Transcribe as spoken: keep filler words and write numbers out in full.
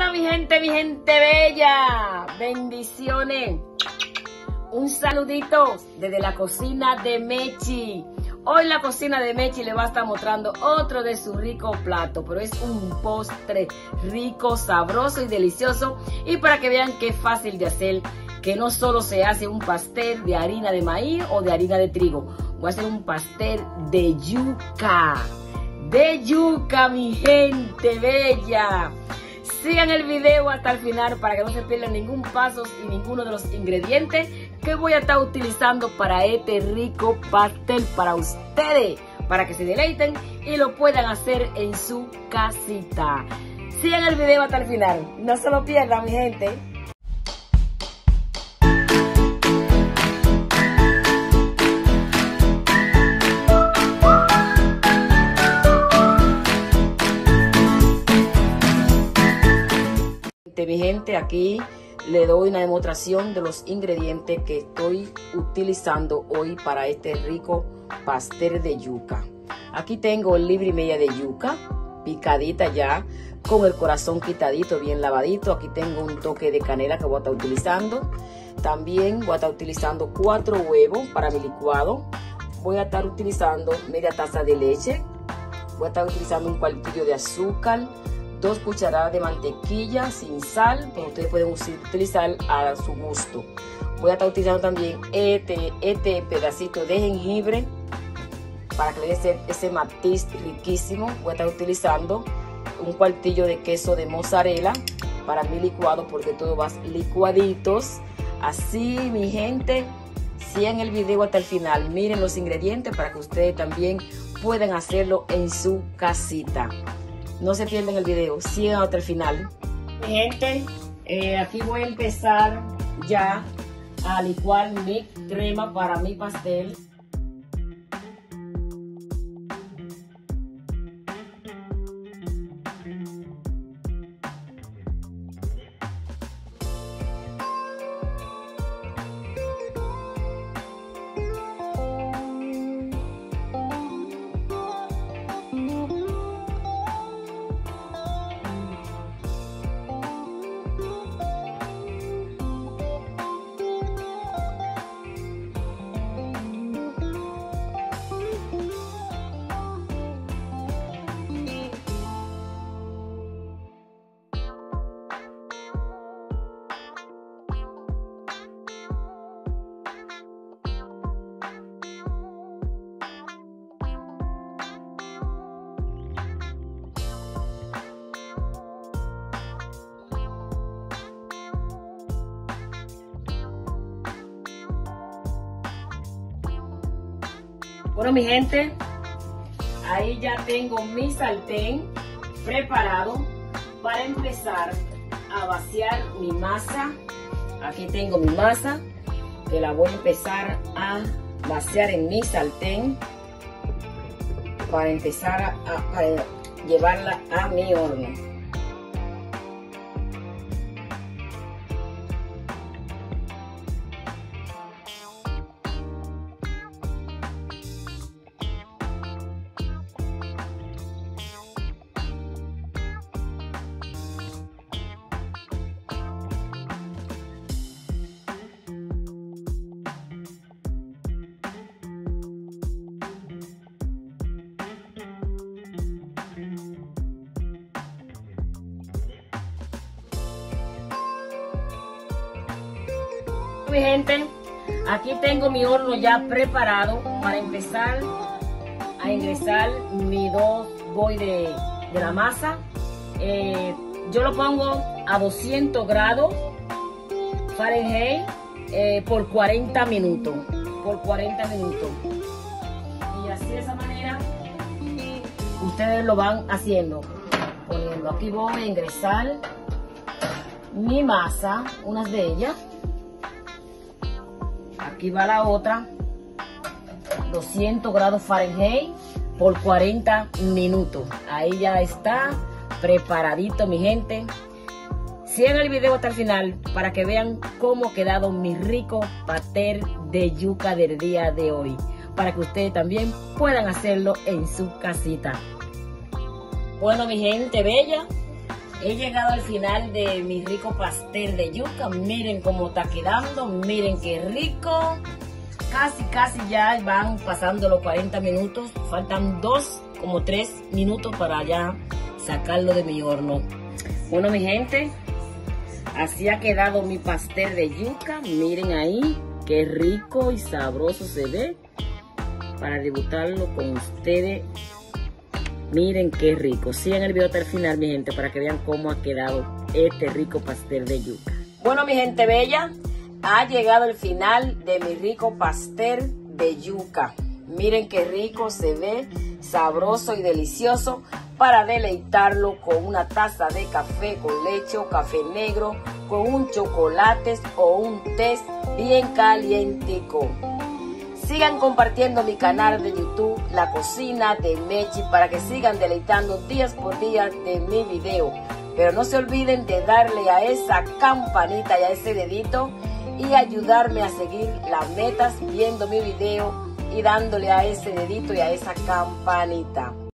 Bueno, mi gente, mi gente bella, bendiciones. Un saludito desde la cocina de Mechi. Hoy la cocina de Mechi le va a estar mostrando otro de sus ricos platos, pero es un postre rico, sabroso y delicioso. Y para que vean que es fácil de hacer, que no solo se hace un pastel de harina de maíz o de harina de trigo. Voy a hacer un pastel de yuca. De yuca, mi gente bella. Sigan el video hasta el final para que no se pierdan ningún paso y ninguno de los ingredientes que voy a estar utilizando para este rico pastel para ustedes, para que se deleiten y lo puedan hacer en su casita. Sigan el video hasta el final, no se lo pierdan, mi gente. Mi gente, aquí le doy una demostración de los ingredientes que estoy utilizando hoy para este rico pastel de yuca. Aquí tengo libra y media de yuca picadita ya, con el corazón quitadito, bien lavadito. Aquí tengo un toque de canela que voy a estar utilizando. También voy a estar utilizando cuatro huevos para mi licuado. Voy a estar utilizando media taza de leche. Voy a estar utilizando un cuartillo de azúcar, dos cucharadas de mantequilla sin sal, pero ustedes pueden utilizar a su gusto. Voy a estar utilizando también este, este pedacito de jengibre para que le dé ese, ese matiz riquísimo. Voy a estar utilizando un cuartillo de queso de mozzarella para mi licuado, porque todo va licuaditos. Así, mi gente, sigan el video hasta el final. Miren los ingredientes para que ustedes también puedan hacerlo en su casita. No se pierdan el video, sigan hasta el final. Mi gente, eh, aquí voy a empezar ya a licuar mi crema para mi pastel. Bueno, mi gente, ahí ya tengo mi sartén preparado para empezar a vaciar mi masa. Aquí tengo mi masa que la voy a empezar a vaciar en mi sartén para empezar a, a, a llevarla a mi horno. Mi gente, aquí tengo mi horno ya preparado para empezar a ingresar mis dos bols de, de la masa. Eh, yo lo pongo a doscientos grados Fahrenheit eh, por cuarenta minutos. Por cuarenta minutos. Y así de esa manera ustedes lo van haciendo. Poniendo. Aquí voy a ingresar mi masa, unas de ellas. Aquí va la otra, doscientos grados Fahrenheit por cuarenta minutos. Ahí ya está preparadito, mi gente. Sigan el video hasta el final para que vean cómo ha quedado mi rico pastel de yuca del día de hoy, para que ustedes también puedan hacerlo en su casita. Bueno, mi gente bella, He llegado al final de mi rico pastel de yuca. Miren cómo está quedando, miren qué rico. Casi, casi ya van pasando los cuarenta minutos. Faltan dos, como tres minutos para ya sacarlo de mi horno. Bueno, mi gente, así ha quedado mi pastel de yuca. Miren ahí, qué rico y sabroso se ve. Para degustarlo con ustedes. Miren qué rico. Sigan el video hasta el final, mi gente, para que vean cómo ha quedado este rico pastel de yuca. Bueno, mi gente bella, ha llegado el final de mi rico pastel de yuca. Miren qué rico se ve, sabroso y delicioso, para deleitarlo con una taza de café con leche o café negro, con un chocolate o un té bien calientico. Sigan compartiendo mi canal de YouTube, La Cocina de Mechi, para que sigan deleitando días por día de mi video. Pero no se olviden de darle a esa campanita y a ese dedito y ayudarme a seguir las metas viendo mi video y dándole a ese dedito y a esa campanita.